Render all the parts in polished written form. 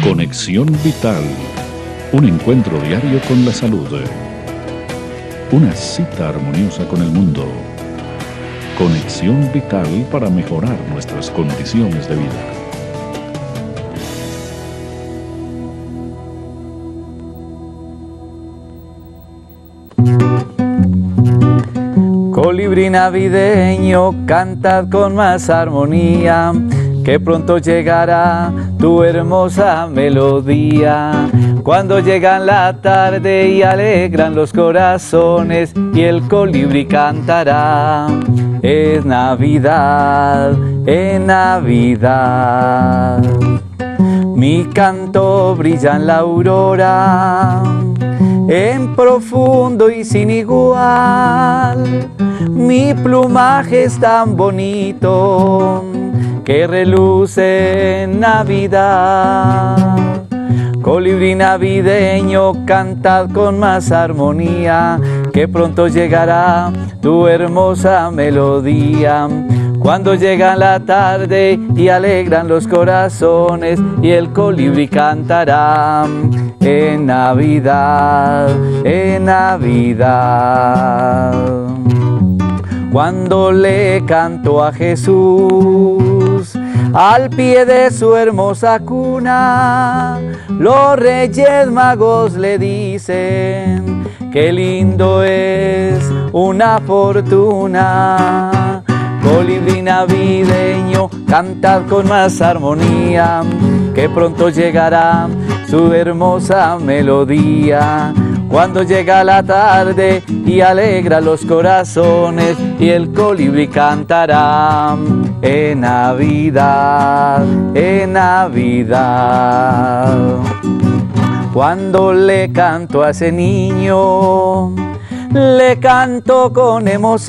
Conexión Vital, un encuentro diario con la salud. Una cita armoniosa con el mundo. Conexión Vital para mejorar nuestras condiciones de vida. Colibrí navideño, cantad con más armonía, que pronto llegará tu hermosa melodía. Cuando llegan la tarde y alegran los corazones, y el colibrí cantará. Es Navidad, es Navidad. Mi canto brilla en la aurora, en profundo y sin igual. Mi plumaje es tan bonito que reluce en Navidad. Colibrí navideño, cantad con más armonía, que pronto llegará tu hermosa melodía. Cuando llega la tarde y alegran los corazones, y el colibrí cantará. En Navidad, en Navidad. Cuando le canto a Jesús al pie de su hermosa cuna, los reyes magos le dicen: qué lindo es una fortuna. Colibrí navideño, cantad con más armonía, que pronto llegará su hermosa melodía. Cuando llega la tarde y alegra los corazones, y el colibrí cantará. En Navidad, en Navidad. Cuando le canto a ese niño, le canto con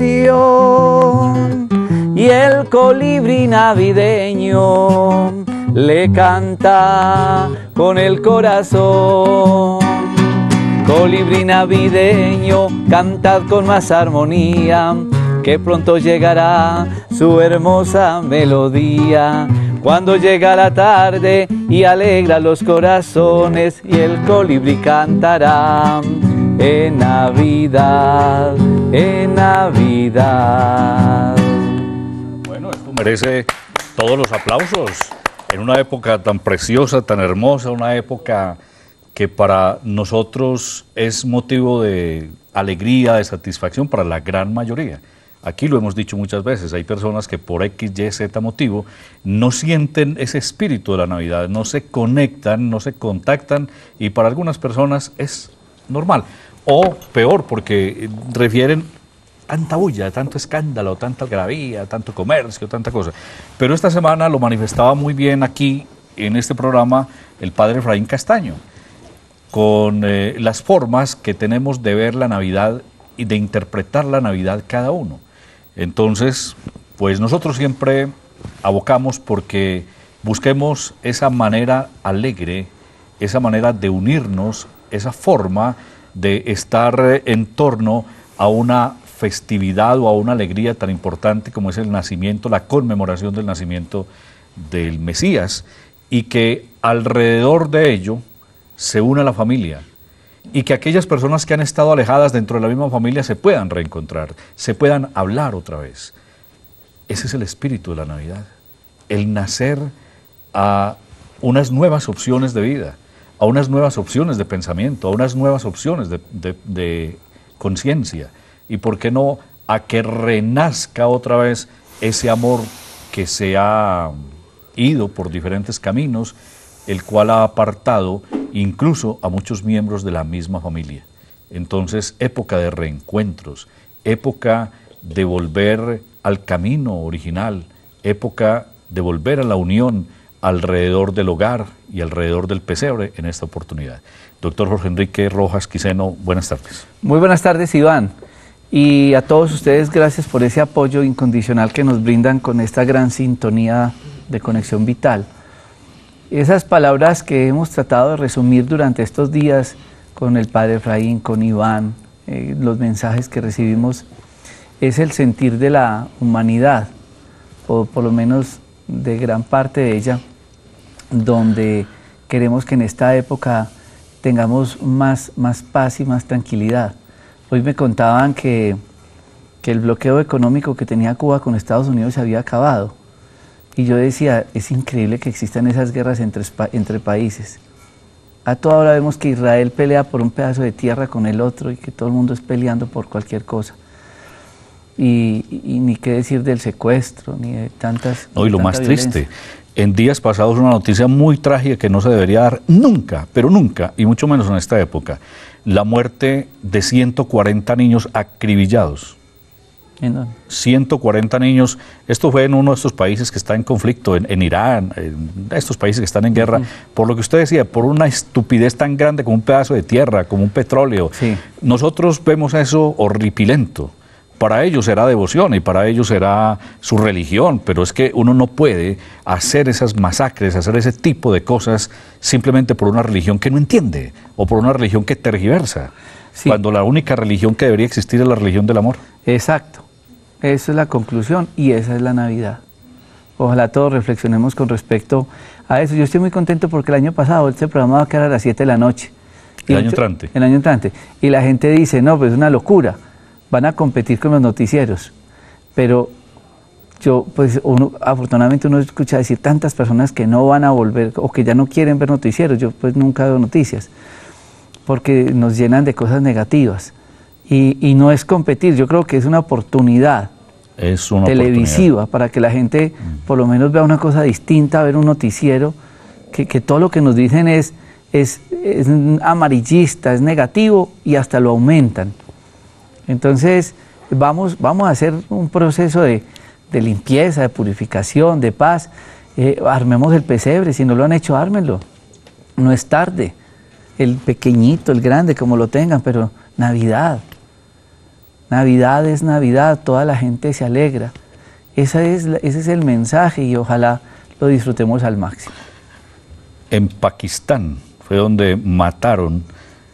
emoción, y el colibrí navideño le canta con el corazón. Colibrí navideño, cantad con más armonía, que pronto llegará su hermosa melodía. Cuando llega la tarde y alegra los corazones, y el colibrí cantará. En Navidad, en Navidad. Bueno, esto merece todos los aplausos en una época tan preciosa, tan hermosa, una época que para nosotros es motivo de alegría, de satisfacción para la gran mayoría. Aquí lo hemos dicho muchas veces, hay personas que por X, Y, Z motivo no sienten ese espíritu de la Navidad, no se conectan, no se contactan, y para algunas personas es normal. O peor, porque refieren tanta bulla, tanto escándalo, tanta algarabía, tanto comercio, tanta cosa. Pero esta semana lo manifestaba muy bien aquí en este programa el padre Efraín Castaño, con las formas que tenemos de ver la Navidad y de interpretar la Navidad cada uno. Entonces, pues nosotros siempre abocamos porque busquemos esa manera alegre, esa manera de unirnos, esa forma de estar en torno a una festividad o a una alegría tan importante como es el nacimiento, la conmemoración del nacimiento del Mesías, y que alrededor de ello se una la familia, y que aquellas personas que han estado alejadas dentro de la misma familia se puedan reencontrar, se puedan hablar otra vez. Ese es el espíritu de la Navidad, el nacer a unas nuevas opciones de vida, a unas nuevas opciones de pensamiento, a unas nuevas opciones de conciencia, y por qué no a que renazca otra vez ese amor que se ha ido por diferentes caminos, el cual ha apartado incluso a muchos miembros de la misma familia. Entonces, época de reencuentros, época de volver al camino original, época de volver a la unión alrededor del hogar y alrededor del pesebre en esta oportunidad. Doctor Jorge Enrique Rojas Quiseno, buenas tardes. Muy buenas tardes, Iván. Y a todos ustedes, gracias por ese apoyo incondicional que nos brindan con esta gran sintonía de Conexión Vital. Esas palabras que hemos tratado de resumir durante estos días con el padre Efraín, con Iván, los mensajes que recibimos, es el sentir de la humanidad, o por lo menos de gran parte de ella, donde queremos que en esta época tengamos más paz y más tranquilidad. Hoy me contaban que el bloqueo económico que tenía Cuba con Estados Unidos se había acabado. Y yo decía, es increíble que existan esas guerras entre países. A toda hora vemos que Israel pelea por un pedazo de tierra con el otro y que todo el mundo es peleando por cualquier cosa. Y ni qué decir del secuestro, ni de tantas... No, y lo más triste, en días pasados una noticia muy trágica que no se debería dar nunca, pero nunca, y mucho menos en esta época, la muerte de 140 niños acribillados. ¿En dónde? 140 niños, esto fue en uno de estos países que está en conflicto, en Irán, en estos países que están en guerra, por lo que usted decía, por una estupidez tan grande como un pedazo de tierra, como un petróleo. Sí. Nosotros vemos eso horripilento. Para ellos será devoción y para ellos será su religión, pero es que uno no puede hacer esas masacres, hacer ese tipo de cosas simplemente por una religión que no entiende o por una religión que tergiversa, sí, cuando la única religión que debería existir es la religión del amor. Exacto, esa es la conclusión y esa es la Navidad. Ojalá todos reflexionemos con respecto a eso. Yo estoy muy contento porque el año pasado este programa va a quedar a las 7 de la noche. El año entrante. El año entrante. Y la gente dice, no, pues es una locura. Van a competir con los noticieros, pero afortunadamente uno escucha decir tantas personas que no van a volver o que ya no quieren ver noticieros. Yo pues nunca veo noticias, porque nos llenan de cosas negativas y no es competir, yo creo que es una oportunidad televisiva para que la gente por lo menos vea una cosa distinta, ver un noticiero, que todo lo que nos dicen es amarillista, es negativo y hasta lo aumentan. Entonces vamos a hacer un proceso de limpieza, de purificación, de paz. Armemos el pesebre, si no lo han hecho, ármenlo. No es tarde. El pequeñito, el grande, como lo tengan, pero Navidad. Navidad es Navidad, toda la gente se alegra. Ese es el mensaje y ojalá lo disfrutemos al máximo. En Pakistán fue donde mataron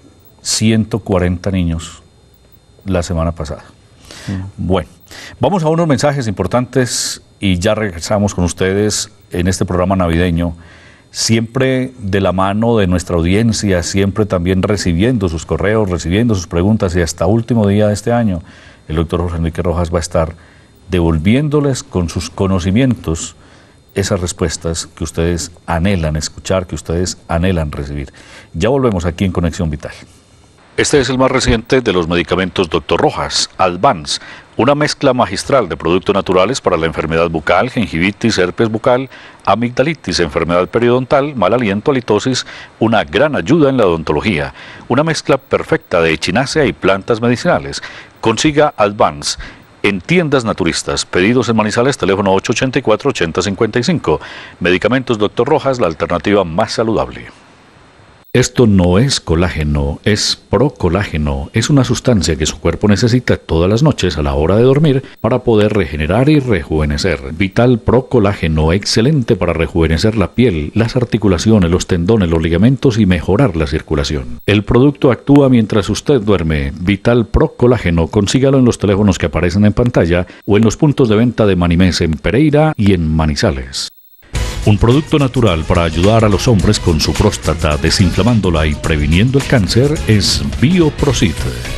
140 niños la semana pasada. Bueno, vamos a unos mensajes importantes y ya regresamos con ustedes en este programa navideño, siempre de la mano de nuestra audiencia, siempre también recibiendo sus correos, recibiendo sus preguntas, y hasta último día de este año el doctor José Enrique Rojas va a estar devolviéndoles con sus conocimientos esas respuestas que ustedes anhelan escuchar, que ustedes anhelan recibir. Ya volvemos aquí en Conexión Vital. Este es el más reciente de los medicamentos Dr. Rojas, Advance, una mezcla magistral de productos naturales para la enfermedad bucal, gingivitis, herpes bucal, amigdalitis, enfermedad periodontal, mal aliento, halitosis, una gran ayuda en la odontología, una mezcla perfecta de echinacea y plantas medicinales. Consiga Advance en tiendas naturistas, pedidos en Manizales, teléfono 884-8055. Medicamentos Dr. Rojas, la alternativa más saludable. Esto no es colágeno, es procolágeno. Es una sustancia que su cuerpo necesita todas las noches a la hora de dormir para poder regenerar y rejuvenecer. Vital Procolágeno, excelente para rejuvenecer la piel, las articulaciones, los tendones, los ligamentos y mejorar la circulación. El producto actúa mientras usted duerme. Vital Procolágeno, consígalo en los teléfonos que aparecen en pantalla o en los puntos de venta de Manimés en Pereira y en Manizales. Un producto natural para ayudar a los hombres con su próstata, desinflamándola y previniendo el cáncer es Bioprosit.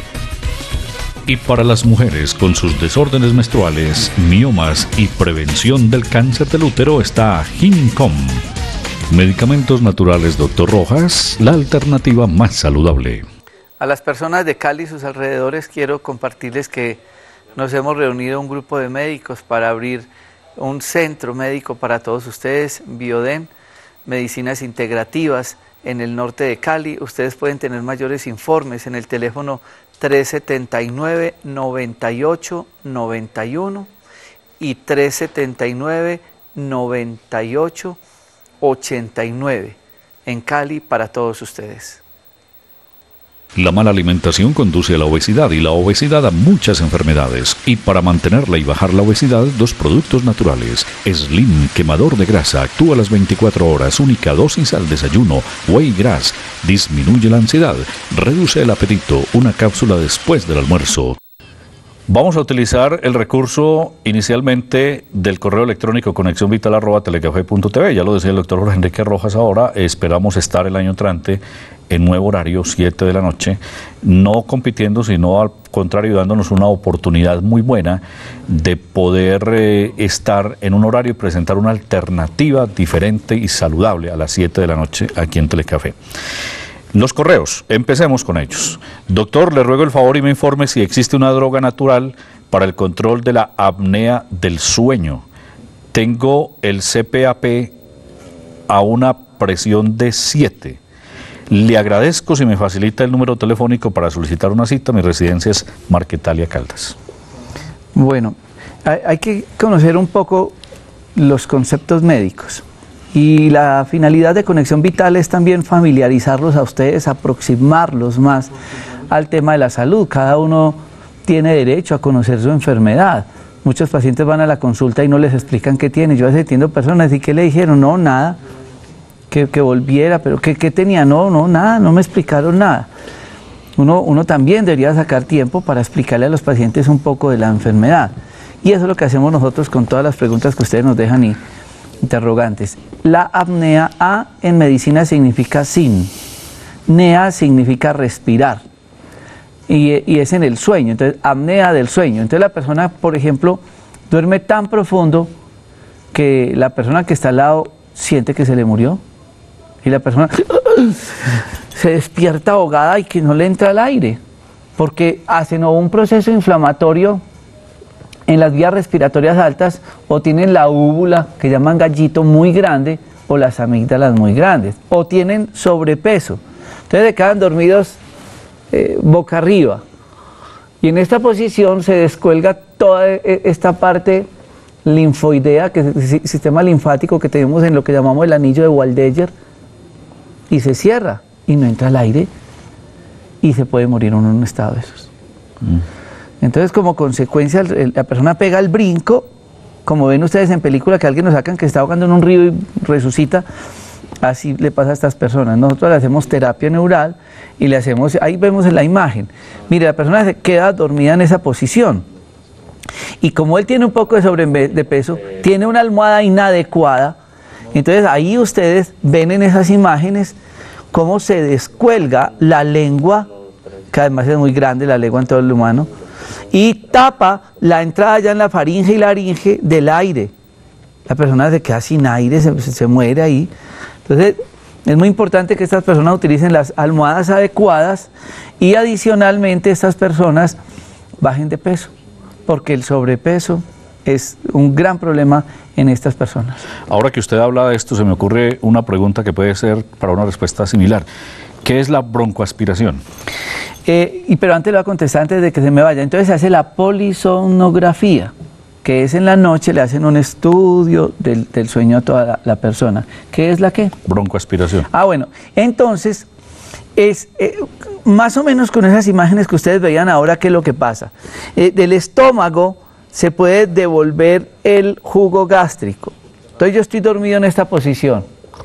Y para las mujeres con sus desórdenes menstruales, miomas y prevención del cáncer del útero está Gincom. Medicamentos naturales Dr. Rojas, la alternativa más saludable. A las personas de Cali y sus alrededores quiero compartirles que nos hemos reunido un grupo de médicos para abrir un centro médico para todos ustedes, Bioden, medicinas integrativas en el norte de Cali. Ustedes pueden tener mayores informes en el teléfono 379-9891 y 379-9889 en Cali para todos ustedes. La mala alimentación conduce a la obesidad y la obesidad a muchas enfermedades. Y para mantenerla y bajar la obesidad, dos productos naturales. Slim, quemador de grasa, actúa a las 24 horas, única dosis al desayuno. Whey Grass, disminuye la ansiedad, reduce el apetito, una cápsula después del almuerzo. Vamos a utilizar el recurso inicialmente del correo electrónico conexiónvital@telecafé.tv. Ya lo decía el doctor Jorge Enrique Rojas ahora. Esperamos estar el año entrante en nuevo horario, 7 de la noche, no compitiendo, sino al contrario, dándonos una oportunidad muy buena de poder estar en un horario y presentar una alternativa diferente y saludable a las 7 de la noche aquí en Telecafé. Los correos, empecemos con ellos. Doctor, le ruego el favor y me informe si existe una droga natural para el control de la apnea del sueño. Tengo el CPAP a una presión de 7. Le agradezco si me facilita el número telefónico para solicitar una cita. Mi residencia es Marquetalia, Caldas. Bueno, hay que conocer un poco los conceptos médicos. Y la finalidad de Conexión Vital es también familiarizarlos a ustedes, aproximarlos más al tema de la salud. Cada uno tiene derecho a conocer su enfermedad. Muchos pacientes van a la consulta y no les explican qué tienen. Yo a veces entiendo personas y ¿qué le dijeron? No, nada, que volviera, pero ¿qué tenía? No, nada, no me explicaron nada. Uno también debería sacar tiempo para explicarle a los pacientes un poco de la enfermedad. Y eso es lo que hacemos nosotros con todas las preguntas que ustedes nos dejan y interrogantes. La apnea, A en medicina significa sin, nea significa respirar y es en el sueño, entonces apnea del sueño. Entonces la persona, por ejemplo, duerme tan profundo que la persona que está al lado siente que se le murió y la persona se despierta ahogada y que no le entra el aire porque hacen un proceso inflamatorio en las vías respiratorias altas o tienen la úvula que llaman gallito muy grande o las amígdalas muy grandes o tienen sobrepeso. Entonces se quedan dormidos boca arriba y en esta posición se descuelga toda esta parte linfoidea, que es el sistema linfático que tenemos en lo que llamamos el anillo de Waldeyer, y se cierra y no entra el aire y se puede morir uno en un estado de esos. Entonces, como consecuencia, la persona pega el brinco, como ven ustedes en película que alguien nos sacan que está ahogando en un río y resucita, así le pasa a estas personas. Nosotros le hacemos terapia neural y le hacemos, ahí vemos en la imagen, mire, la persona se queda dormida en esa posición. Y como él tiene un poco de sobrepeso, tiene una almohada inadecuada, entonces ahí ustedes ven en esas imágenes cómo se descuelga la lengua, que además es muy grande la lengua en todo el humano, y tapa la entrada ya en la faringe y laringe del aire. La persona se queda sin aire, se muere ahí. Entonces es muy importante que estas personas utilicen las almohadas adecuadas y adicionalmente estas personas bajen de peso, porque el sobrepeso es un gran problema en estas personas. Ahora que usted habla de esto, se me ocurre una pregunta que puede ser para una respuesta similar. ¿Qué es la broncoaspiración? Pero antes lo voy a contestar antes de que se me vaya. Entonces se hace la polisomnografía, que es en la noche, le hacen un estudio del sueño a toda la persona. ¿Qué es la qué? Broncoaspiración. Ah, bueno, entonces es más o menos con esas imágenes que ustedes veían ahora, ¿qué es lo que pasa? Del estómago se puede devolver el jugo gástrico. Entonces yo estoy dormido en esta posición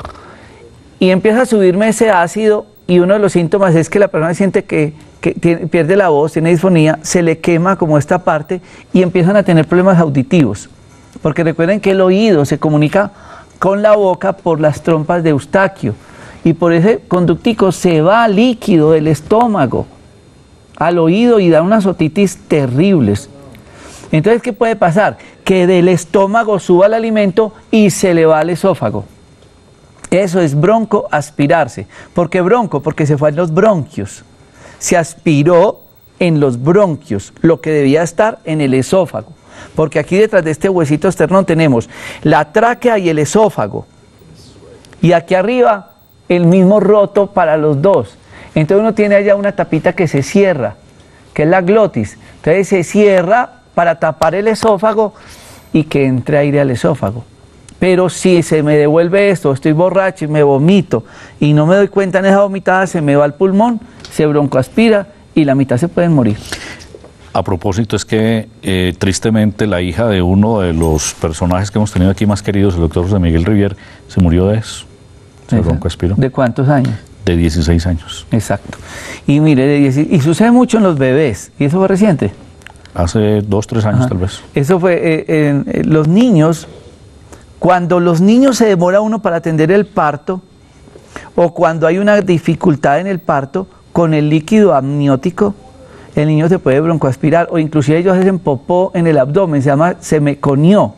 y empieza a subirme ese ácido y uno de los síntomas es que la persona siente que pierde la voz, tiene disfonía, se le quema como esta parte y empiezan a tener problemas auditivos. Porque recuerden que el oído se comunica con la boca por las trompas de Eustaquio y por ese conductico se va líquido del estómago al oído y da unas otitis terribles. Entonces, ¿qué puede pasar? Que del estómago suba el alimento y se le va al esófago. Eso es broncoaspirarse. ¿Por qué bronco? Porque se fue en los bronquios. Se aspiró en los bronquios, lo que debía estar en el esófago. Porque aquí detrás de este huesito externo tenemos la tráquea y el esófago. Y aquí arriba el mismo roto para los dos. Entonces uno tiene allá una tapita que se cierra, que es la glotis. Entonces se cierra para tapar el esófago y que entre aire al esófago. Pero si se me devuelve esto, estoy borracho y me vomito y no me doy cuenta en esa vomitada, se me va al pulmón, se broncoaspira y la mitad se pueden morir. A propósito, es que tristemente la hija de uno de los personajes que hemos tenido aquí más queridos, el doctor José Miguel Rivier, se murió de eso. Se broncoaspiró. ¿De cuántos años? De 16 años. Exacto. Y mire, y sucede mucho en los bebés. ¿Y eso fue reciente? hace 2, 3 años tal vez. Eso fue, los niños, cuando los niños se demora uno para atender el parto, o cuando hay una dificultad en el parto, con el líquido amniótico, el niño se puede broncoaspirar, o inclusive ellos hacen popó en el abdomen, se meconio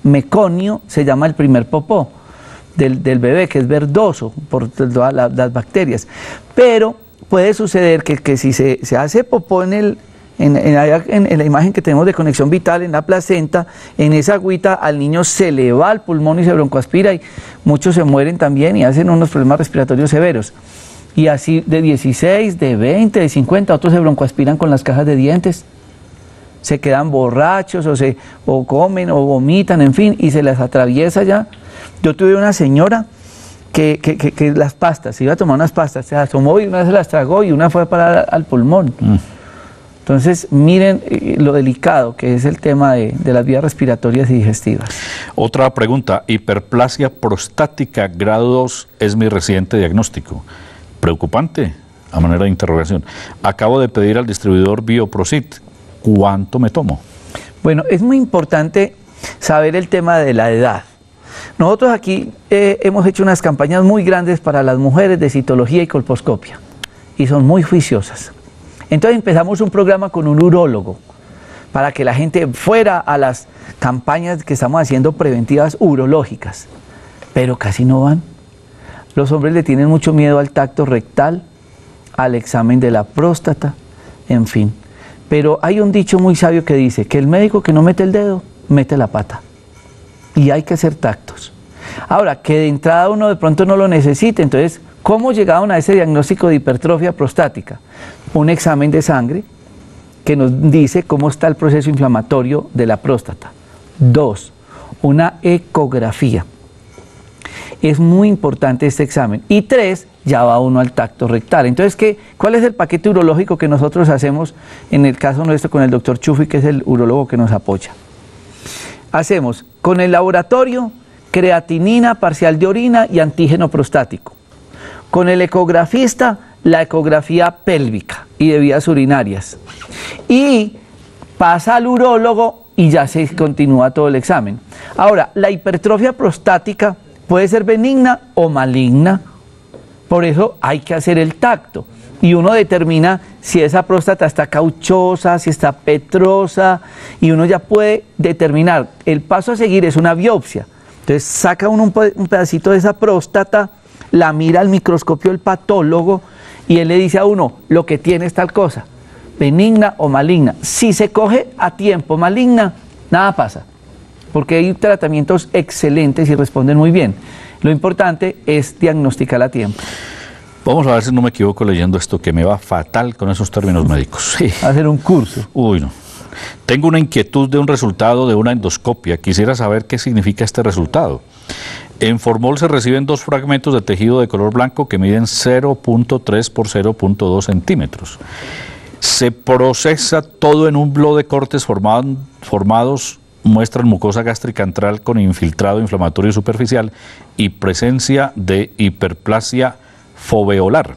se llama el primer popó del bebé, que es verdoso por todas las bacterias. Pero puede suceder que si se hace popó en la imagen que tenemos de conexión vital, en la placenta, en esa agüita al niño se le va al pulmón y se broncoaspira, y muchos se mueren también y hacen unos problemas respiratorios severos. Y así de 16, de 20, de 50, otros se broncoaspiran con las cajas de dientes, se quedan borrachos o comen o vomitan, en fin, y se les atraviesa ya. Yo tuve una señora que las pastas, se iba a tomar unas pastas, se asomó y una se las tragó y una fue a parar al pulmón. Entonces, miren lo delicado que es el tema de las vías respiratorias y digestivas. Otra pregunta, hiperplasia prostática grado 2 es mi reciente diagnóstico. Preocupante, a manera de interrogación. Acabo de pedir al distribuidor Bioprosit. ¿Cuánto me tomo? Bueno, es muy importante saber el tema de la edad. Nosotros aquí hemos hecho unas campañas muy grandes para las mujeres de citología y colposcopia, y son muy juiciosas. Entonces empezamos un programa con un urólogo, para que la gente fuera a las campañas que estamos haciendo preventivas urológicas, pero casi no van. Los hombres le tienen mucho miedo al tacto rectal, al examen de la próstata, en fin. Pero hay un dicho muy sabio que dice que el médico que no mete el dedo, mete la pata. Y hay que hacer tactos. Ahora, que de entrada uno de pronto no lo necesite, entonces, ¿cómo llegaron a ese diagnóstico de hipertrofia prostática? Un examen de sangre que nos dice cómo está el proceso inflamatorio de la próstata. 2, una ecografía. Es muy importante este examen. Y 3, ya va uno al tacto rectal. Entonces, ¿cuál es el paquete urológico que nosotros hacemos en el caso nuestro con el doctor Chufi, que es el urólogo que nos apoya? Hacemos con el laboratorio creatinina parcial de orina y antígeno prostático. Con el ecografista, la ecografía pélvica y de vías urinarias. Y pasa al urólogo y ya se continúa todo el examen. Ahora, la hipertrofia prostática puede ser benigna o maligna, por eso hay que hacer el tacto. Y uno determina si esa próstata está cauchosa, si está petrosa, y uno ya puede determinar. El paso a seguir es una biopsia. Entonces saca uno un pedacito de esa próstata, la mira al microscopio el patólogo, y él le dice a uno, lo que tiene es tal cosa, benigna o maligna. Si se coge a tiempo maligna, nada pasa, porque hay tratamientos excelentes y responden muy bien. Lo importante es diagnosticar a tiempo. Vamos a ver si no me equivoco leyendo esto, que me va fatal con esos términos médicos. Sí. Hacer un curso. Uy, no. Tengo una inquietud de un resultado de una endoscopia. Quisiera saber qué significa este resultado. En formol se reciben 2 fragmentos de tejido de color blanco que miden 0.3 por 0.2 centímetros. Se procesa todo en un blog de cortes formados, muestran mucosa gástrica antral con infiltrado inflamatorio superficial y presencia de hiperplasia foveolar.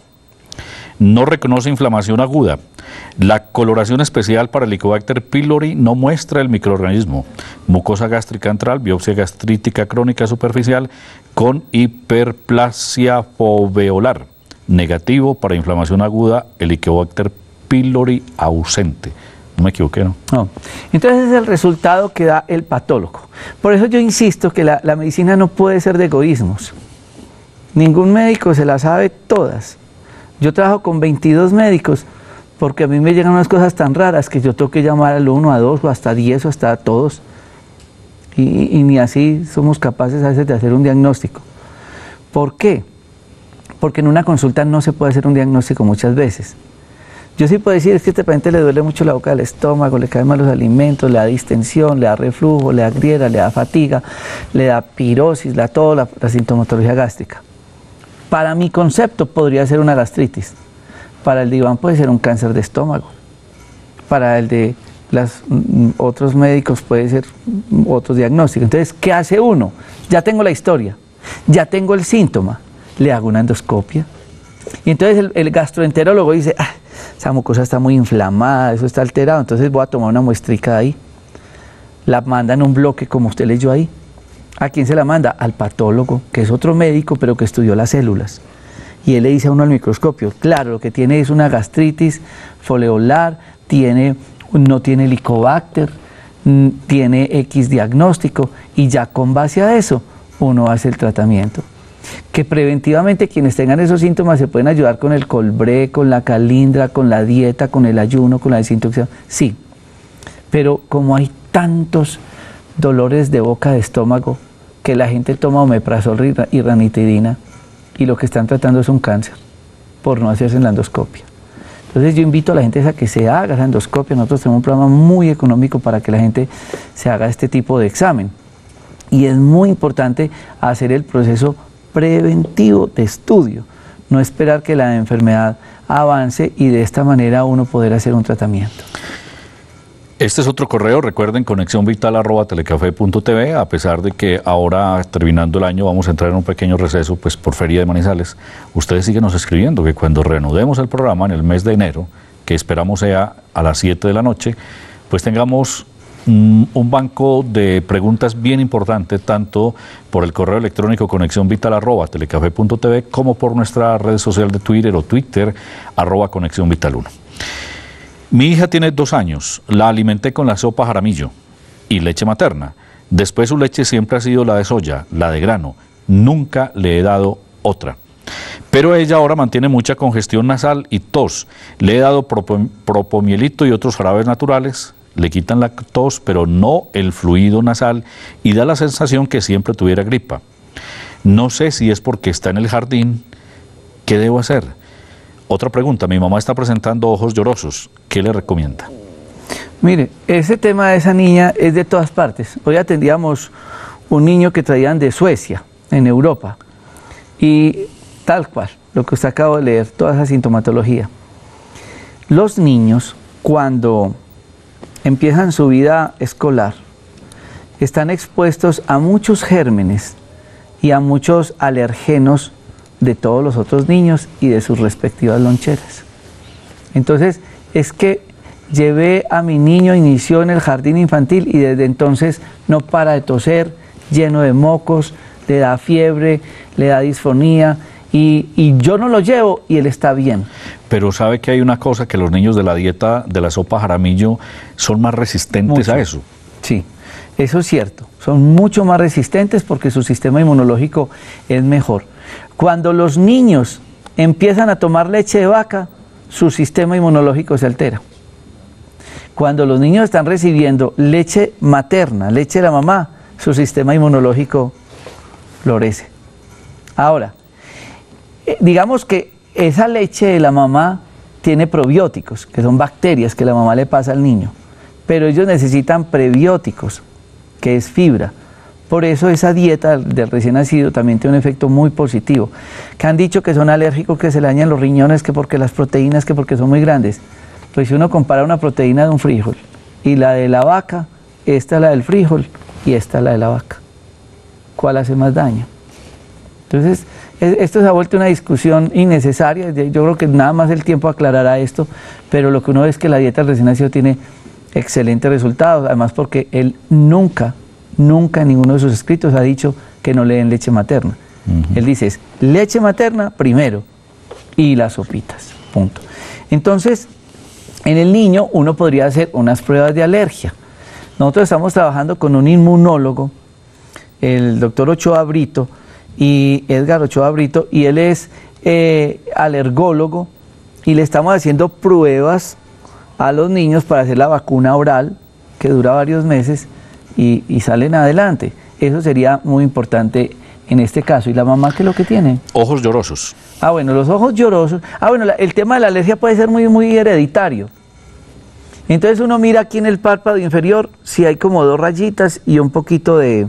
No reconoce inflamación aguda. La coloración especial para el Helicobacter pylori no muestra el microorganismo. Mucosa gástrica antral, biopsia gastrítica crónica superficial con hiperplasia foveolar. Negativo para inflamación aguda, Helicobacter pylori ausente. No me equivoqué, ¿no? No. Entonces es el resultado que da el patólogo. Por eso yo insisto que la medicina no puede ser de egoísmos. Ningún médico se las sabe todas. Yo trabajo con 22 médicos porque a mí me llegan unas cosas tan raras que yo tengo que llamar al 1, a 2 o hasta 10 o hasta a todos. Y ni así somos capaces a veces de hacer un diagnóstico. ¿Por qué? Porque en una consulta no se puede hacer un diagnóstico muchas veces. Yo sí puedo decir, es que a este paciente le duele mucho la boca del estómago, le caen mal los alimentos, le da distensión, le da reflujo, le da griera, le da fatiga, le da pirosis, le da toda la sintomatología gástrica. Para mi concepto podría ser una gastritis. Para el de Iván puede ser un cáncer de estómago. Para el de los otros médicos puede ser otro diagnóstico. Entonces, ¿qué hace uno? Ya tengo la historia, ya tengo el síntoma, le hago una endoscopia. Y entonces el gastroenterólogo dice, esa mucosa está muy inflamada, eso está alterado, entonces voy a tomar una muestrica de ahí. La manda en un bloque como usted leyó ahí. ¿A quién se la manda? Al patólogo, que es otro médico, pero que estudió las células. Y él le dice a uno al microscopio, claro, lo que tiene es una gastritis foleolar, no tiene helicobacter, tiene X diagnóstico, y ya con base a eso uno hace el tratamiento. Que preventivamente quienes tengan esos síntomas se pueden ayudar con el colbré, con la calindra, con la dieta, con el ayuno, con la desintoxicación, sí. Pero como hay tantos dolores de boca, de estómago, que la gente toma omeprazol y ranitidina, y lo que están tratando es un cáncer, por no hacerse la endoscopia. Entonces yo invito a la gente a que se haga la endoscopia. Nosotros tenemos un programa muy económico para que la gente se haga este tipo de examen. Y es muy importante hacer el proceso preventivo de estudio, no esperar que la enfermedad avance y de esta manera uno poder hacer un tratamiento. Este es otro correo, recuerden, conexiónvital@telecafé.tv, a pesar de que ahora, terminando el año, vamos a entrar en un pequeño receso pues por Feria de Manizales. Ustedes síguenos escribiendo, que cuando reanudemos el programa en el mes de enero, que esperamos sea a las 7 de la noche, pues tengamos un banco de preguntas bien importante, tanto por el correo electrónico conexiónvital@telecafé.tv como por nuestra red social de Twitter o Twitter, @conexiónvital1. Mi hija tiene 2 años, la alimenté con la sopa Jaramillo y leche materna. Después su leche siempre ha sido la de soya, la de grano. Nunca le he dado otra. Pero ella ahora mantiene mucha congestión nasal y tos. Le he dado propomielito y otros jarabes naturales. Le quitan la tos, pero no el fluido nasal, y da la sensación que siempre tuviera gripa. No sé si es porque está en el jardín. ¿Qué debo hacer? Otra pregunta, mi mamá está presentando ojos llorosos. ¿Qué le recomienda? Mire, ese tema de esa niña es de todas partes. Hoy atendíamos un niño que traían de Suecia, en Europa, y tal cual, lo que usted acaba de leer, toda esa sintomatología. Los niños, cuando empiezan su vida escolar, están expuestos a muchos gérmenes y a muchos alergenos de todos los otros niños y de sus respectivas loncheras. Entonces, es que llevé a mi niño, inició en el jardín infantil y desde entonces no para de toser, lleno de mocos, le da fiebre, le da disfonía, y yo no lo llevo y él está bien. Pero sabe que hay una cosa, que los niños de la dieta de la sopa Jaramillo son más resistentes a eso. Sí, eso es cierto, son mucho más resistentes porque su sistema inmunológico es mejor. Cuando los niños empiezan a tomar leche de vaca, su sistema inmunológico se altera. Cuando los niños están recibiendo leche materna, leche de la mamá, su sistema inmunológico florece. Ahora, digamos que esa leche de la mamá tiene probióticos, que son bacterias que la mamá le pasa al niño, pero ellos necesitan prebióticos, que es fibra. Por eso esa dieta del recién nacido también tiene un efecto muy positivo. Que han dicho que son alérgicos, que se le dañan los riñones, que porque las proteínas, que porque son muy grandes. Pues si uno compara una proteína de un frijol y la de la vaca, esta es la del frijol y esta es la de la vaca. ¿Cuál hace más daño? Entonces, esto se ha vuelto una discusión innecesaria. Yo creo que nada más el tiempo aclarará esto, pero lo que uno ve es que la dieta del recién nacido tiene excelentes resultados, además porque él nunca en ninguno de sus escritos ha dicho que no le den leche materna. Él dice es leche materna primero y las sopitas, punto. Entonces, en el niño uno podría hacer unas pruebas de alergia. Nosotros estamos trabajando con un inmunólogo, el doctor Ochoa Brito, y Edgar Ochoa Brito, y él es alergólogo, y le estamos haciendo pruebas a los niños para hacer la vacuna oral, que dura varios meses, y salen adelante. Eso sería muy importante en este caso. ¿Y la mamá qué es lo que tiene? Ojos llorosos. Ah, bueno, los ojos llorosos. Ah, bueno, el tema de la alergia puede ser muy hereditario. Entonces uno mira aquí en el párpado inferior si hay como 2 rayitas y un poquito de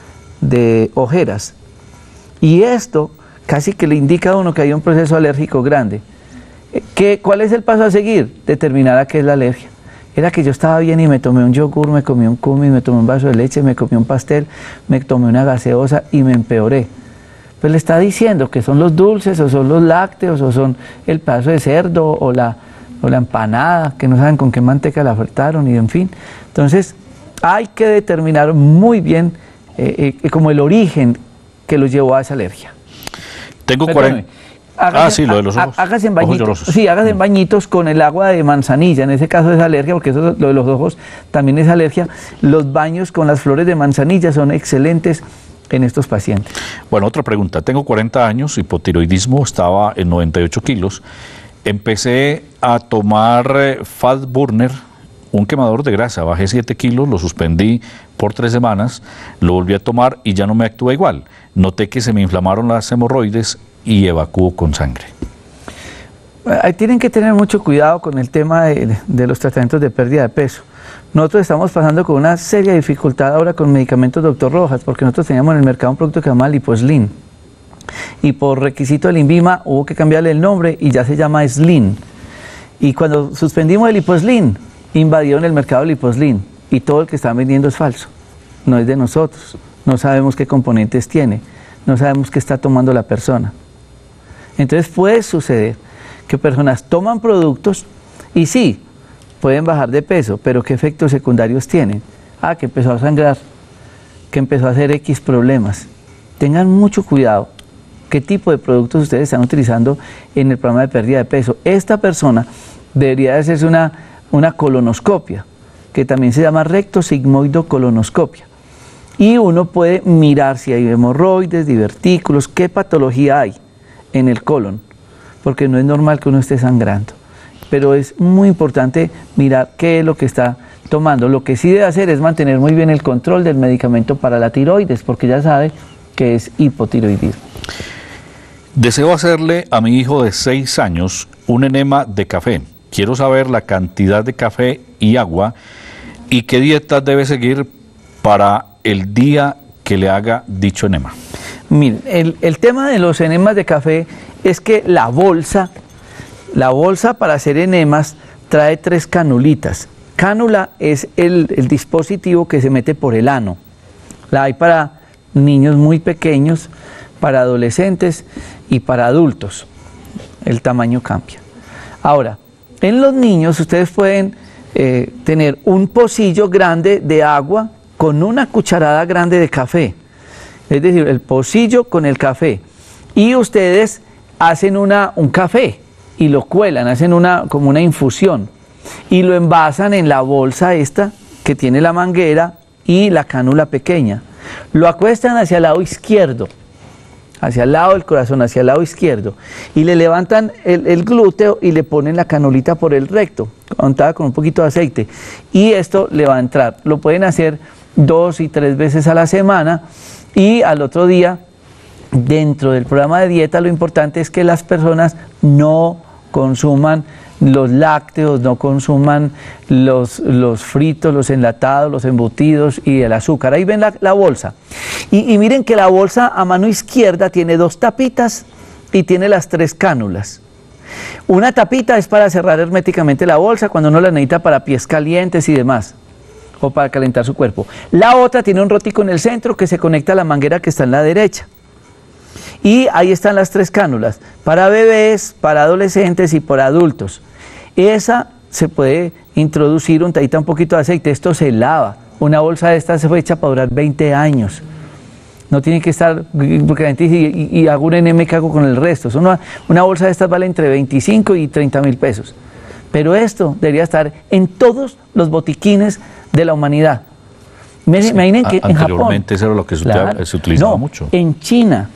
ojeras. Y esto casi que le indica a uno que hay un proceso alérgico grande. ¿Cuál es el paso a seguir? Determinar a qué es la alergia. Era que yo estaba bien y me tomé un yogur, me comí un kumis, me tomé un vaso de leche, me comí un pastel, me tomé una gaseosa y me empeoré. Pues le está diciendo que son los dulces, o son los lácteos, o son el pedazo de cerdo, o o la empanada, que no saben con qué manteca la fritaron, y en fin. Entonces, hay que determinar muy bien como el origen que los llevó a esa alergia. Tengo 40... Hágase, lo de los ojos. Hágase en bañitos. Sí, hágase en bañitos con el agua de manzanilla. En ese caso es alergia, porque eso, lo de los ojos también es alergia. Los baños con las flores de manzanilla son excelentes en estos pacientes. Bueno, otra pregunta. Tengo 40 años, hipotiroidismo, estaba en 98 kilos. Empecé a tomar Fat Burner, un quemador de grasa. Bajé 7 kilos, lo suspendí por 3 semanas, lo volví a tomar y ya no me actúa igual. Noté que se me inflamaron las hemorroides y evacuó con sangre. Tienen que tener mucho cuidado con el tema de los tratamientos de pérdida de peso. Nosotros estamos pasando con una seria dificultad ahora con medicamentos Dr. Rojas, porque nosotros teníamos en el mercado un producto que se llama Liposlim. Y por requisito del INVIMA hubo que cambiarle el nombre y ya se llama Slim. Y cuando suspendimos el Liposlim, invadieron el mercado Liposlim y todo el que están vendiendo es falso. No es de nosotros. No sabemos qué componentes tiene. No sabemos qué está tomando la persona. Entonces puede suceder que personas toman productos y sí, pueden bajar de peso, pero ¿qué efectos secundarios tienen? Que empezó a sangrar, que empezó a hacer X problemas. Tengan mucho cuidado qué tipo de productos ustedes están utilizando en el programa de pérdida de peso. Esta persona debería de hacerse una colonoscopia, que también se llama rectosigmoidocolonoscopia. Y uno puede mirar si hay hemorroides, divertículos, qué patología hay en el colon, porque no es normal que uno esté sangrando. Pero es muy importante mirar qué es lo que está tomando. Lo que sí debe hacer es mantener muy bien el control del medicamento para la tiroides, porque ya sabe que es hipotiroidismo. Deseo hacerle a mi hijo de 6 años un enema de café. Quiero saber la cantidad de café y agua y qué dieta debe seguir para el día que le haga dicho enema. Miren, el tema de los enemas de café es que la bolsa para hacer enemas trae 3 canulitas. Cánula es el dispositivo que se mete por el ano. La hay para niños muy pequeños, para adolescentes y para adultos. El tamaño cambia. Ahora, en los niños ustedes pueden tener un pocillo grande de agua con una cucharada grande de café. Es decir, el pocillo con el café. Y ustedes hacen un café y lo cuelan, hacen como una infusión. Y lo envasan en la bolsa esta que tiene la manguera y la cánula pequeña. Lo acuestan hacia el lado izquierdo, hacia el lado del corazón, hacia el lado izquierdo. Y le levantan el glúteo y le ponen la canulita por el recto, untada con un poquito de aceite. Y esto le va a entrar. Lo pueden hacer 2 y 3 veces a la semana. Y al otro día, dentro del programa de dieta, lo importante es que las personas no consuman los lácteos, no consuman los fritos, los enlatados, los embutidos y el azúcar. Ahí ven la bolsa. Y miren que la bolsa a mano izquierda tiene 2 tapitas y tiene las 3 cánulas. Una tapita es para cerrar herméticamente la bolsa cuando uno la necesita para pies calientes y demás, o para calentar su cuerpo. La otra tiene un rotico en el centro que se conecta a la manguera que está en la derecha. Y ahí están las 3 cánulas, para bebés, para adolescentes y para adultos. Esa se puede introducir untadita un poquito de aceite, esto se lava. Una bolsa de estas se fue hecha para durar 20 años. No tiene que estar, porque la gente dice, y hago un enema, ¿qué hago con el resto? Una bolsa de estas vale entre 25 y 30 mil pesos. Pero esto debería estar en todos los botiquines de la humanidad. Imaginen que en Japón... Anteriormente eso era lo que se utilizaba mucho. En China,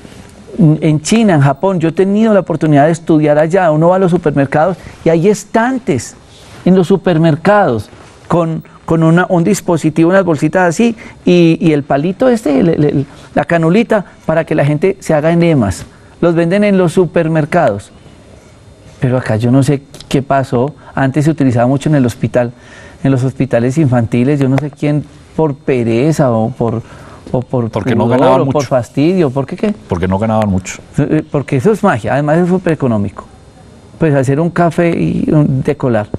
en Japón, yo he tenido la oportunidad de estudiar allá. Uno va a los supermercados y hay estantes en los supermercados con un dispositivo, unas bolsitas así, y el palito la canulita para que la gente se haga enemas. Los venden en los supermercados. Pero acá yo no sé qué pasó. Antes se utilizaba mucho en el hospital, en los hospitales infantiles. Yo no sé quién, por pereza o por porque no ganaban mucho. Por fastidio, ¿por qué? Porque no ganaban mucho. Porque eso es magia, además es súper económico. Pues hacer un café y decolar.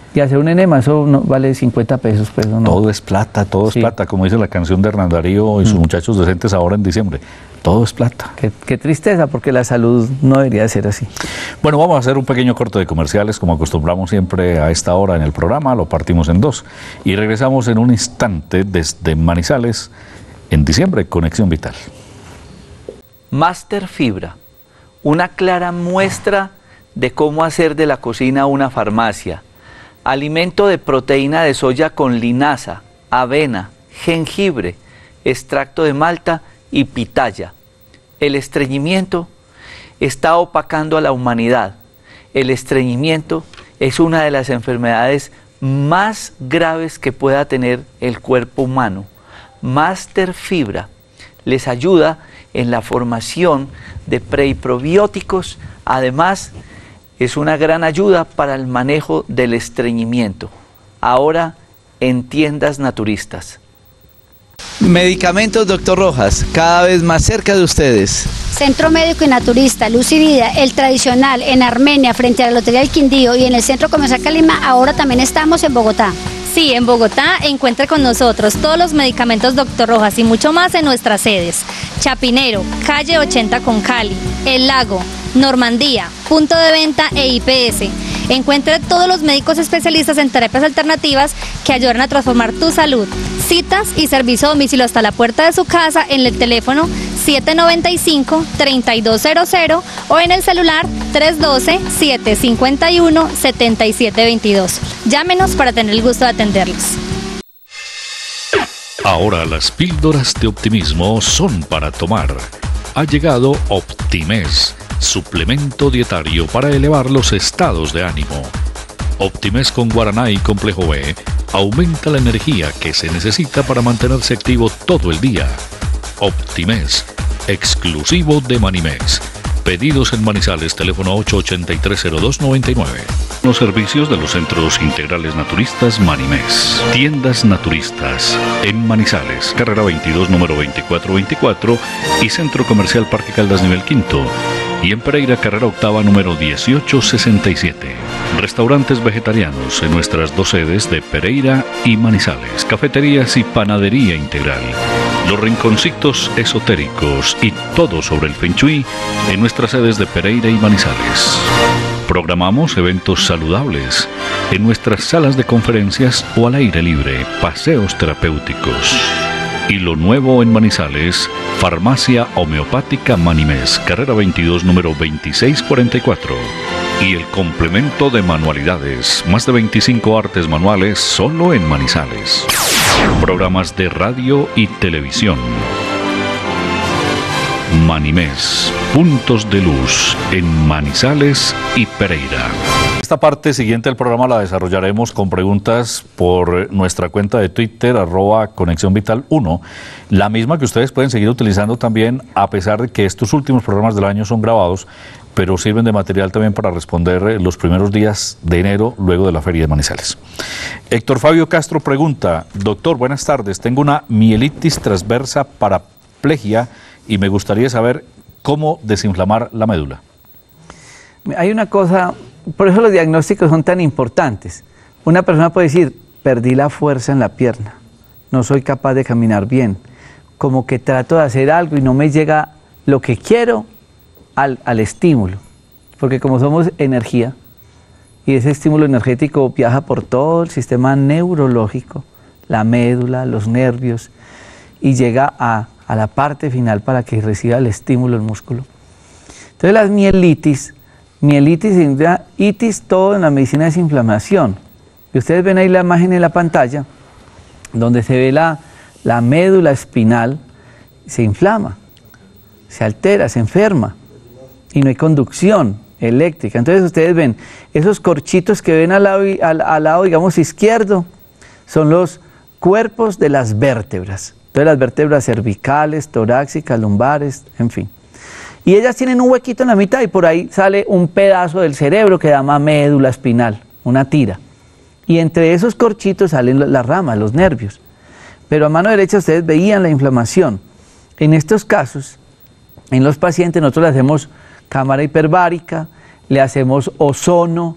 Y hacer un enema, eso no, vale 50 pesos. Pues, no. Todo es plata, todo es plata, como dice la canción de Hernán Darío y sus muchachos decentes ahora en diciembre. Todo es plata. Qué tristeza, porque la salud no debería ser así. Bueno, vamos a hacer un pequeño corte de comerciales, como acostumbramos siempre a esta hora en el programa, lo partimos en dos. Y regresamos en un instante desde Manizales, en diciembre, Conexión Vital. Master Fibra, una clara muestra de cómo hacer de la cocina una farmacia. Alimento de proteína de soya con linaza, avena, jengibre, extracto de malta y pitaya. El estreñimiento está opacando a la humanidad. El estreñimiento es una de las enfermedades más graves que pueda tener el cuerpo humano. Master Fibra les ayuda en la formación de pre y probióticos. Además, es una gran ayuda para el manejo del estreñimiento. Ahora en tiendas naturistas. Medicamentos Dr. Rojas, cada vez más cerca de ustedes. Centro Médico y Naturista, Luz y Vida, el tradicional en Armenia, frente a la Lotería del Quindío, y en el Centro Comercial Calima. Ahora también estamos en Bogotá. Sí, en Bogotá encuentre con nosotros todos los medicamentos Dr. Rojas y mucho más en nuestras sedes. Chapinero, calle 80 con Cali, El Lago, Normandía, punto de venta e IPS. Encuentre todos los médicos especialistas en terapias alternativas que ayudan a transformar tu salud. Citas y servicio a domicilio hasta la puerta de su casa en el teléfono 795-3200 o en el celular 312-751-7722. Llámenos para tener el gusto de atenderlos. Ahora las píldoras de optimismo son para tomar. Ha llegado Optimés, suplemento dietario para elevar los estados de ánimo. Optimés con guaraná y complejo B aumenta la energía que se necesita para mantenerse activo todo el día. Optimés, exclusivo de Manimex. Pedidos en Manizales, teléfono 883-0299. Los servicios de los centros integrales naturistas Manimex. Tiendas naturistas en Manizales, carrera 22, número 2424 y Centro Comercial Parque Caldas, nivel 5. Y en Pereira, carrera octava, número 1867. Restaurantes vegetarianos en nuestras dos sedes de Pereira y Manizales. Cafeterías y panadería integral. Los rinconcitos esotéricos y todo sobre el Feng Shui en nuestras sedes de Pereira y Manizales. Programamos eventos saludables en nuestras salas de conferencias o al aire libre, paseos terapéuticos. Y lo nuevo en Manizales, Farmacia Homeopática Manimes, carrera 22, número 2644. Y el complemento de manualidades, más de 25 artes manuales solo en Manizales. Programas de radio y televisión. Manimes, puntos de luz en Manizales y Pereira. Esta parte siguiente del programa la desarrollaremos con preguntas por nuestra cuenta de Twitter, @ConexiónVital1, la misma que ustedes pueden seguir utilizando también, a pesar de que estos últimos programas del año son grabados, pero sirven de material también para responder los primeros días de enero, luego de la Feria de Manizales. Héctor Fabio Castro pregunta: doctor, buenas tardes, tengo una mielitis transversa paraplegia y me gustaría saber cómo desinflamar la médula. Hay una cosa, por eso los diagnósticos son tan importantes. Una persona puede decir, perdí la fuerza en la pierna, no soy capaz de caminar bien, como que trato de hacer algo y no me llega lo que quiero al estímulo, porque como somos energía, y ese estímulo energético viaja por todo el sistema neurológico, la médula, los nervios, y llega a la parte final para que reciba el estímulo el músculo. Entonces las mielitis significa itis, todo en la medicina es inflamación. Y ustedes ven ahí la imagen en la pantalla, donde se ve la médula espinal, se inflama, se altera, se enferma, y no hay conducción eléctrica. Entonces ustedes ven, esos corchitos que ven al lado, digamos, izquierdo, son los cuerpos de las vértebras. Entonces las vértebras cervicales, torácicas, lumbares, en fin. Y ellas tienen un huequito en la mitad y por ahí sale un pedazo del cerebro que se llama médula espinal, una tira. Y entre esos corchitos salen las ramas, los nervios. Pero a mano derecha ustedes veían la inflamación. En estos casos, en los pacientes nosotros le hacemos cámara hiperbárica, le hacemos ozono,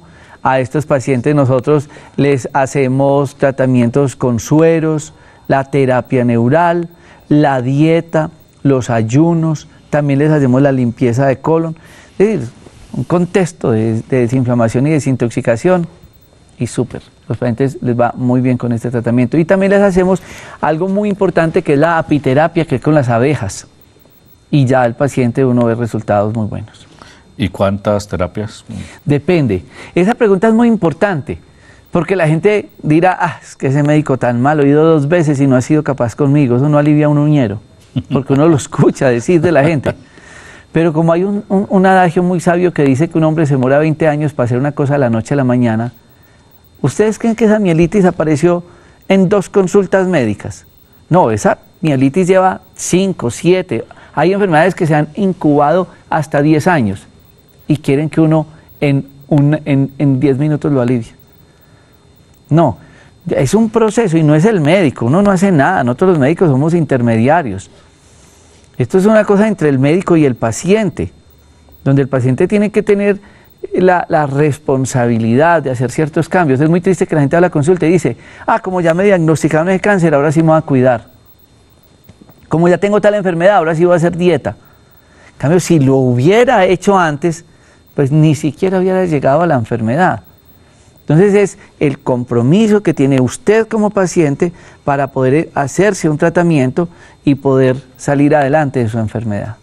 A estos pacientes nosotros les hacemos tratamientos con sueros, la terapia neural, la dieta, los ayunos, también les hacemos la limpieza de colon, es decir, un contexto de desinflamación y desintoxicación y súper. Los pacientes les va muy bien con este tratamiento. Y también les hacemos algo muy importante que es la apiterapia, que es con las abejas. Y ya el paciente uno ve resultados muy buenos. ¿Y cuántas terapias? Depende. Esa pregunta es muy importante, porque la gente dirá, es que ese médico tan malo, he ido 2 veces y no ha sido capaz conmigo, eso no alivia a un uñero, porque uno lo escucha decir de la gente. Pero como hay un adagio muy sabio que dice que un hombre se demora 20 años para hacer una cosa de la noche a la mañana, ¿ustedes creen que esa mielitis apareció en 2 consultas médicas? No, esa mielitis lleva 5, 7, hay enfermedades que se han incubado hasta 10 años. Y quieren que uno en 10 minutos lo alivie. No, es un proceso y no es el médico, uno no hace nada, nosotros los médicos somos intermediarios. Esto es una cosa entre el médico y el paciente, donde el paciente tiene que tener la responsabilidad de hacer ciertos cambios. Es muy triste que la gente a la consulta y dice, como ya me diagnosticaron el cáncer, ahora sí me voy a cuidar. Como ya tengo tal enfermedad, ahora sí voy a hacer dieta. En cambio, si lo hubiera hecho antes, pues ni siquiera hubiera llegado a la enfermedad. Entonces es el compromiso que tiene usted como paciente para poder hacerse un tratamiento y poder salir adelante de su enfermedad.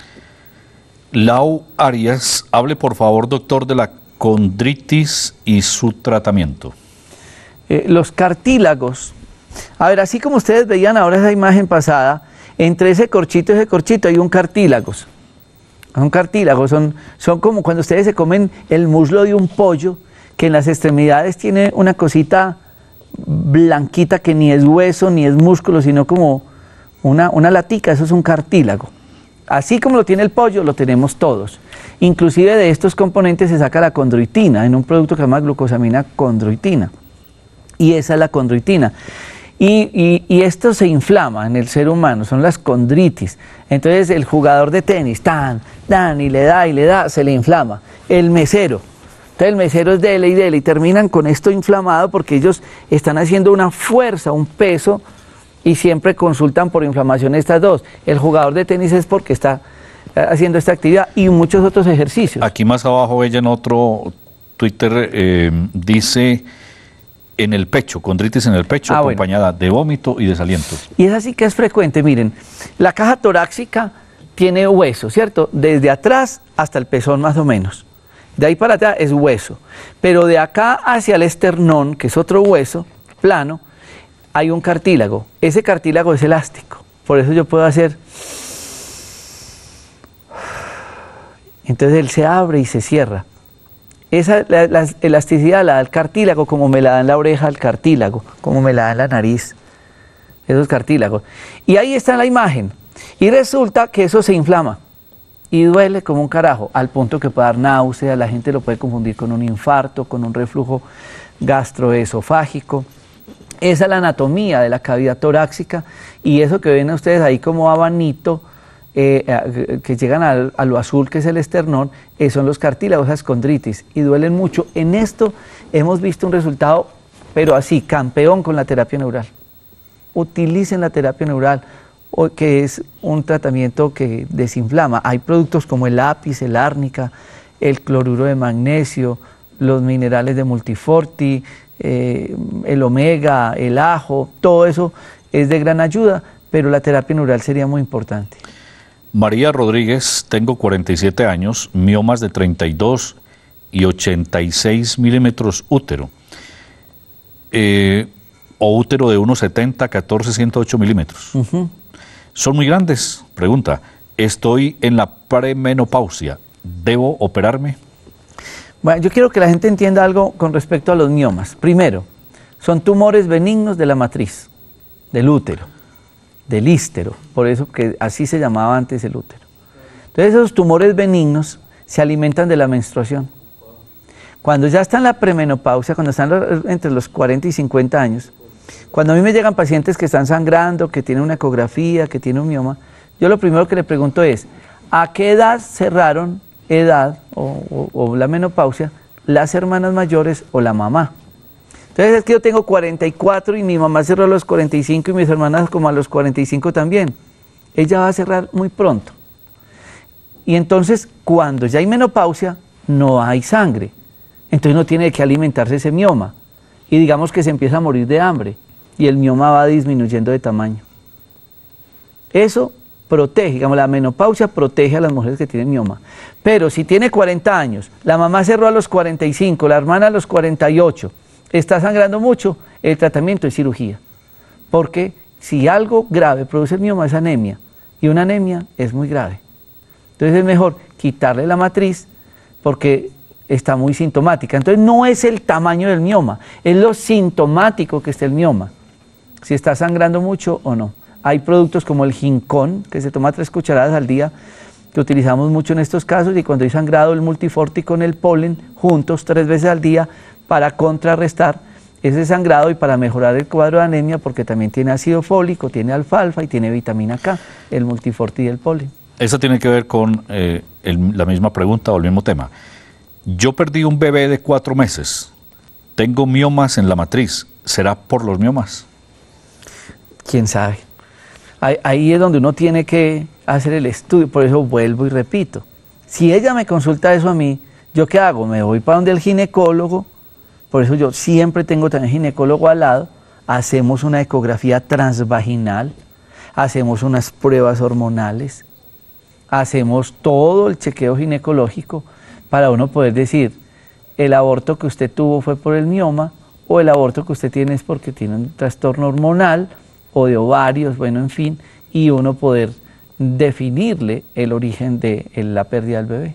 Lau Arias, hable por favor, doctor, de la condritis y su tratamiento. Los cartílagos, a ver, así como ustedes veían ahora esa imagen pasada, entre ese corchito y ese corchito hay un cartílago. Son cartílagos, son como cuando ustedes se comen el muslo de un pollo, que en las extremidades tiene una cosita blanquita que ni es hueso ni es músculo, sino como una latica, eso es un cartílago. Así como lo tiene el pollo, lo tenemos todos. Inclusive de estos componentes se saca la condroitina, en un producto que se llama glucosamina condroitina. Y esa es la condroitina. Y esto se inflama en el ser humano, son las condritis. Entonces el jugador de tenis, y le da, se le inflama. El mesero, entonces el mesero es dele y terminan con esto inflamado porque ellos están haciendo una fuerza, un peso, y siempre consultan por inflamación estas dos. El jugador de tenis es porque está haciendo esta actividad y muchos otros ejercicios. Aquí más abajo ella en otro Twitter dice... En el pecho, condritis en el pecho, acompañada de vómito y desaliento. Y es así que es frecuente, miren, la caja torácica tiene hueso, ¿cierto? Desde atrás hasta el pezón más o menos. De ahí para atrás es hueso. Pero de acá hacia el esternón, que es otro hueso plano, hay un cartílago. Ese cartílago es elástico. Por eso yo puedo hacer... Entonces él se abre y se cierra. Esa la elasticidad la da el cartílago, como me la da en la oreja el cartílago, como me la da en la nariz, esos cartílagos. Y ahí está la imagen. Y resulta que eso se inflama y duele como un carajo, al punto que puede dar náusea, la gente lo puede confundir con un infarto, con un reflujo gastroesofágico. Esa es la anatomía de la cavidad torácica y eso que ven ustedes ahí como abanito, que llegan a lo azul, que es el esternón, son los cartílagos, las condritis, y duelen mucho. En esto hemos visto un resultado, pero así, campeón con la terapia neural. Utilicen la terapia neural, que es un tratamiento que desinflama. Hay productos como el lápiz, el árnica, el cloruro de magnesio, los minerales de multiforti, el omega, el ajo, todo eso es de gran ayuda, pero la terapia neural sería muy importante. María Rodríguez, tengo 47 años, miomas de 32 y 86 milímetros útero, o útero de 1,70, 14, 108 milímetros. ¿Son muy grandes? Pregunta, estoy en la premenopausia, ¿debo operarme? Bueno, yo quiero que la gente entienda algo con respecto a los miomas. Primero, son tumores benignos de la matriz, del útero, del ístero, por eso que así se llamaba antes el útero. Entonces esos tumores benignos se alimentan de la menstruación. Cuando ya está en la premenopausia, cuando están entre los 40 y 50 años, cuando a mí me llegan pacientes que están sangrando, que tienen una ecografía, que tienen un mioma, yo lo primero que le pregunto es, ¿a qué edad cerraron o la menopausia las hermanas mayores o la mamá. Entonces es que yo tengo 44 y mi mamá cerró a los 45 y mis hermanas como a los 45 también. Ella va a cerrar muy pronto. Y entonces cuando ya hay menopausia, no hay sangre. Entonces no tiene que alimentarse ese mioma. Y digamos que se empieza a morir de hambre y el mioma va disminuyendo de tamaño. Eso protege, digamos, la menopausia protege a las mujeres que tienen mioma. Pero si tiene 40 años, la mamá cerró a los 45, la hermana a los 48, está sangrando mucho, el tratamiento es cirugía. Porque si algo grave produce el mioma es anemia, y una anemia es muy grave. Entonces es mejor quitarle la matriz porque está muy sintomática. Entonces no es el tamaño del mioma, es lo sintomático que está el mioma, si está sangrando mucho o no. Hay productos como el Ginkgon, que se toma 3 cucharadas al día, que utilizamos mucho en estos casos, y cuando hay sangrado el Multiforte con el polen juntos 3 veces al día para contrarrestar ese sangrado y para mejorar el cuadro de anemia, porque también tiene ácido fólico, tiene alfalfa y tiene vitamina K, el Multiforte y el polen. Esa tiene que ver con la misma pregunta o el mismo tema. Yo perdí un bebé de 4 meses, tengo miomas en la matriz, ¿será por los miomas? ¿Quién sabe? Ahí es donde uno tiene que hacer el estudio, por eso vuelvo y repito. Si ella me consulta eso a mí, ¿yo qué hago? Me voy para donde el ginecólogo, por eso yo siempre tengo también ginecólogo al lado, hacemos una ecografía transvaginal, hacemos unas pruebas hormonales, hacemos todo el chequeo ginecológico para uno poder decir, el aborto que usted tuvo fue por el mioma o el aborto que usted tiene es porque tiene un trastorno hormonal o de ovarios, bueno, en fin, y uno poder definirle el origen de la pérdida del bebé.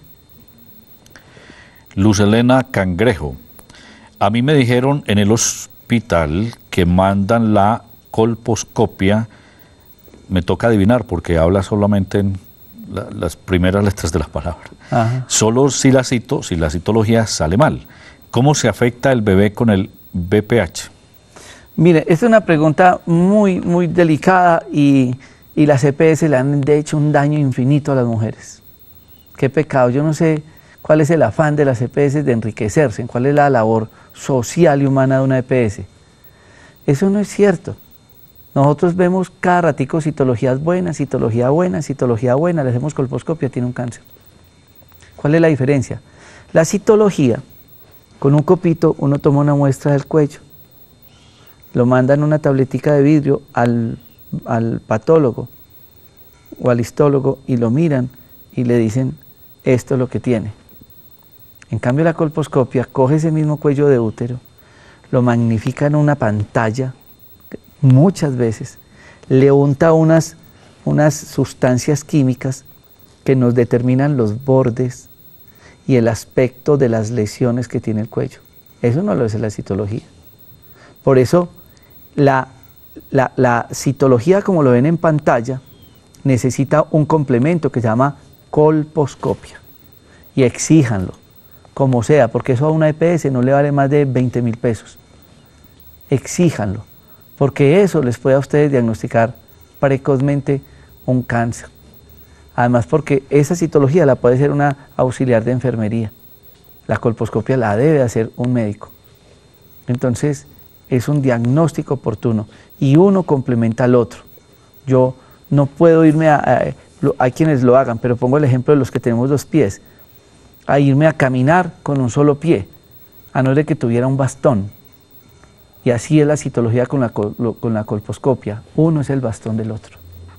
Luz Elena Cangrejo, a mí me dijeron en el hospital que mandan la colposcopia, me toca adivinar porque habla solamente en las primeras letras de la palabra. Ajá. Solo si la citología sale mal. ¿Cómo se afecta el bebé con el BPH? Mire, esta es una pregunta muy, muy delicada y las EPS le han de hecho un daño infinito a las mujeres. Qué pecado, yo no sé cuál es el afán de las EPS de enriquecerse, cuál es la labor social y humana de una EPS. Eso no es cierto. Nosotros vemos cada ratico citologías buenas, citología buena, le hacemos colposcopia, tiene un cáncer. ¿Cuál es la diferencia? La citología, con un copito uno toma una muestra del cuello, lo manda en una tabletica de vidrio al patólogo o al histólogo y lo miran y le dicen, esto es lo que tiene. En cambio la colposcopia coge ese mismo cuello de útero, lo magnifica en una pantalla, muchas veces, le unta unas sustancias químicas que nos determinan los bordes y el aspecto de las lesiones que tiene el cuello. Eso no lo hace la citología. Por eso la citología, como lo ven en pantalla, necesita un complemento que se llama colposcopia. Y exíjanlo, como sea, porque eso a una EPS no le vale más de 20.000 pesos. Exíjanlo, porque eso les puede a ustedes diagnosticar precozmente un cáncer. Además, porque esa citología la puede hacer una auxiliar de enfermería. La colposcopia la debe hacer un médico. Entonces, es un diagnóstico oportuno y uno complementa al otro. Yo no puedo irme hay quienes lo hagan, pero pongo el ejemplo de los que tenemos 2 pies, a irme a caminar con un solo pie, a no ser que tuviera un bastón. Y así es la citología con la colposcopia. Uno es el bastón del otro.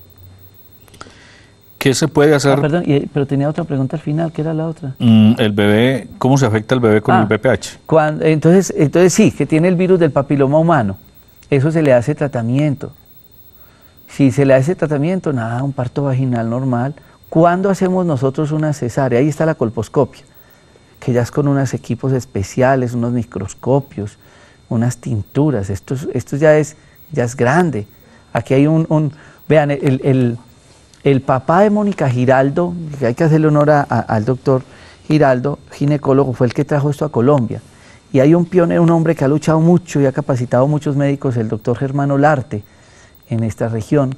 ¿Qué se puede hacer? Perdón, pero tenía otra pregunta al final, ¿qué era la otra? El bebé, ¿cómo se afecta el bebé con el BPH? Entonces sí, que tiene el virus del papiloma humano. Eso se le hace tratamiento. Si se le hace tratamiento, nada, un parto vaginal normal. ¿Cuándo hacemos nosotros una cesárea? Ahí está la colposcopia, que ya es con unos equipos especiales, unos microscopios, unas tinturas. Esto ya es grande. Aquí hay vean, el papá de Mónica Giraldo, que hay que hacerle honor al doctor Giraldo, ginecólogo, fue el que trajo esto a Colombia. Y hay un pionero, un hombre que ha luchado mucho y ha capacitado a muchos médicos, el doctor Germán Olarte, en esta región,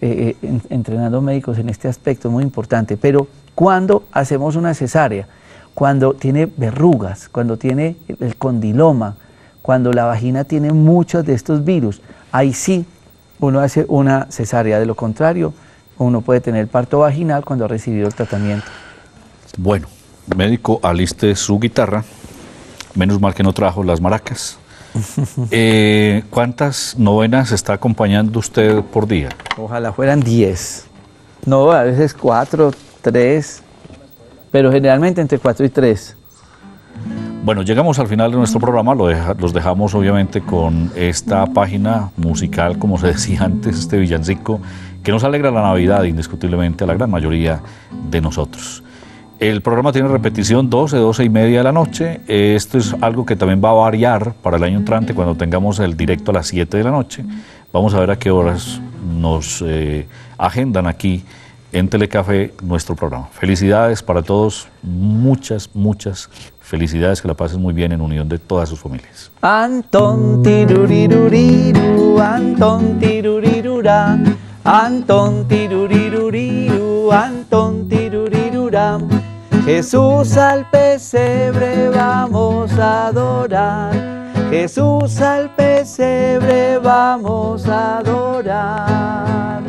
entrenando médicos en este aspecto muy importante. Pero, ¿cuándo hacemos una cesárea? cuando tiene verrugas, cuando tiene el condiloma, cuando la vagina tiene muchos de estos virus, ahí sí uno hace una cesárea. De lo contrario, uno puede tener parto vaginal cuando ha recibido el tratamiento. Bueno, médico, aliste su guitarra. Menos mal que no trajo las maracas. ¿Cuántas novenas está acompañando usted por día? Ojalá fueran 10. No, a veces 4, 3, pero generalmente entre 4 y 3. Bueno, llegamos al final de nuestro programa, los dejamos obviamente con esta página musical, como se decía antes, este villancico, que nos alegra la Navidad indiscutiblemente a la gran mayoría de nosotros. El programa tiene repetición 12 y media de la noche. Esto es algo que también va a variar para el año entrante cuando tengamos el directo a las 7 de la noche. Vamos a ver a qué horas nos agendan aquí en Telecafé nuestro programa. Felicidades para todos, muchas felicidades, que la pasen muy bien en unión de todas sus familias. Antón tiruriruriru, Antón tirurirura, Antón tiruriruriru, Antón tirurirura. Jesús al pesebre vamos a adorar, Jesús al pesebre vamos a adorar.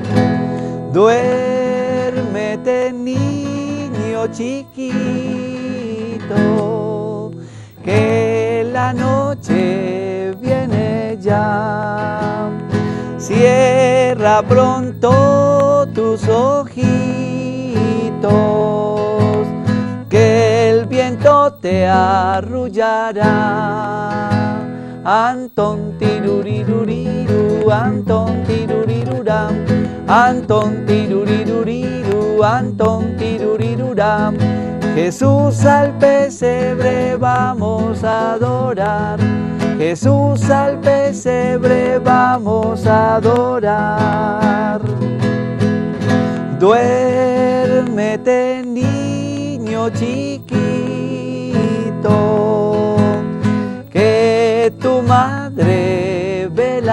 Duérmete, niño chiquito, que la noche viene ya. Cierra pronto tus ojitos, que el viento te arrullará. Antón tiruriruriru, Antón tiruriruram, Antón tiruriruriru, Antón tiruriruram. Jesús al pesebre vamos a adorar, Jesús al pesebre vamos a adorar. Duérmete, niño chiquito, que tu madre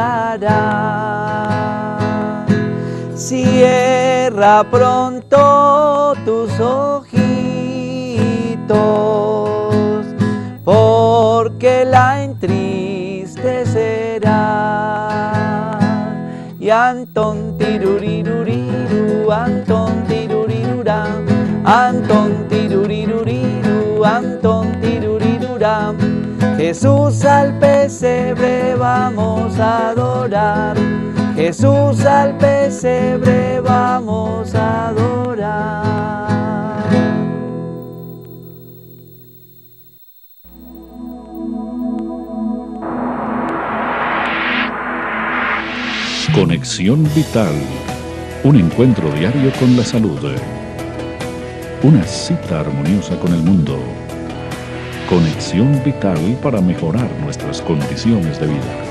velará. Cierra pronto tus ojitos, porque la entristecerá. Y Antón tiruriruriru, Antón tiruriruram, Antón tiruriruriru, Antón tiruriruram. Jesús al pesebre vamos a adorar, Jesús al pesebre vamos a adorar. Conexión Vital, un encuentro diario con la salud, una cita armoniosa con el mundo. Conexión Vital para mejorar nuestras condiciones de vida.